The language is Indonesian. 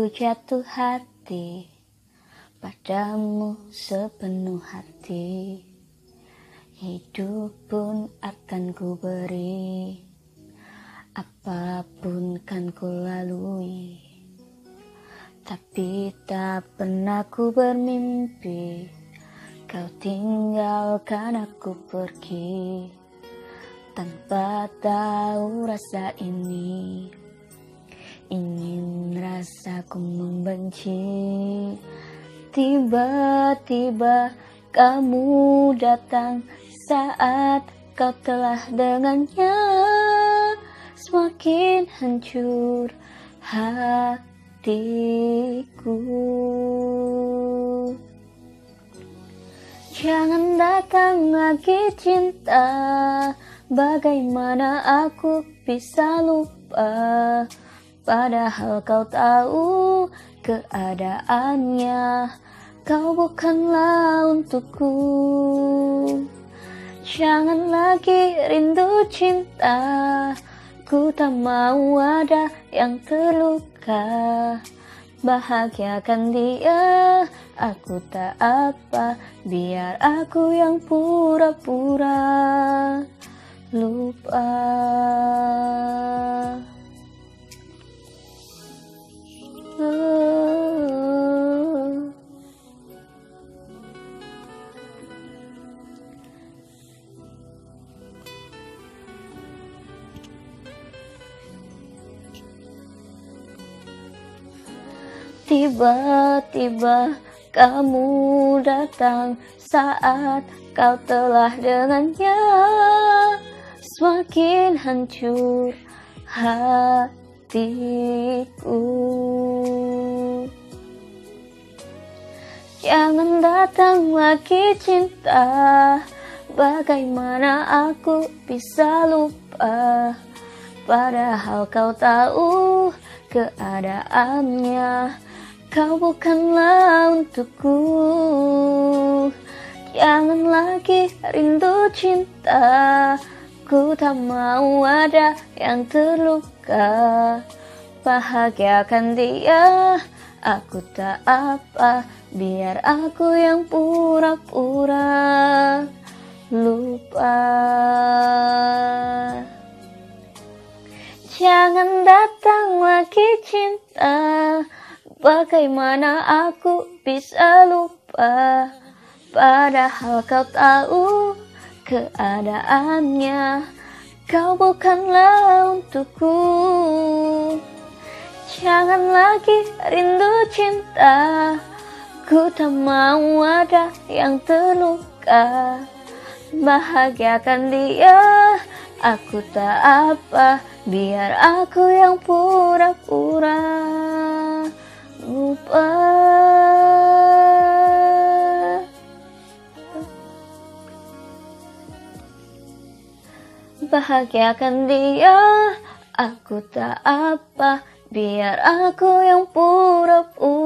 jatuh hati padamu sepenuh hati. Hidup pun akan ku beri, apapun kan ku lalui. Tapi tak pernah ku bermimpi kau tinggalkan aku pergi, tanpa tahu rasa ini. Ingin rasaku membenci. Tiba-tiba kamu datang saat kau telah dengannya. Semakin hancur hatiku. Jangan datang lagi cinta, bagaimana aku bisa lupa? Padahal kau tahu keadaannya, kau bukanlah untukku. Jangan lagi rindu cinta, ku tak mau ada yang terluka. Bahagiakan dia, aku tak apa, biar aku yang pura-pura lupa. Tiba-tiba kamu datang saat kau telah dengannya. Semakin hancur hatiku. Jangan datang lagi cinta, bagaimana aku bisa lupa? Padahal kau tahu keadaannya, kau bukanlah untukku. Jangan lagi rindu cinta, ku tak mau ada yang terluka. Bahagiakan dia, aku tak apa, biar aku yang pura-pura lupa. Jangan datang lagi cinta, bagaimana aku bisa lupa? Padahal kau tahu keadaannya, kau bukanlah untukku. Jangan lagi rindu cinta, ku tak mau ada yang terluka. Bahagiakan dia, aku tak apa, biar aku yang pura-pura lupa. Bahagiakan dia, aku tak apa, biar aku yang pura-pura